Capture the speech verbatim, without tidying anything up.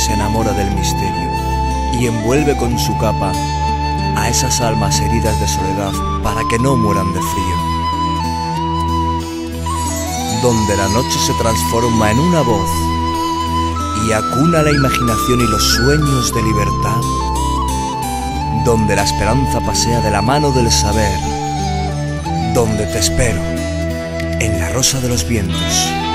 se enamora del misterio y envuelve con su capa a esas almas heridas de soledad para que no mueran de frío. Donde la noche se transforma en una voz y acuna la imaginación y los sueños de libertad, donde la esperanza pasea de la mano del saber, donde te espero, en la rosa de los vientos.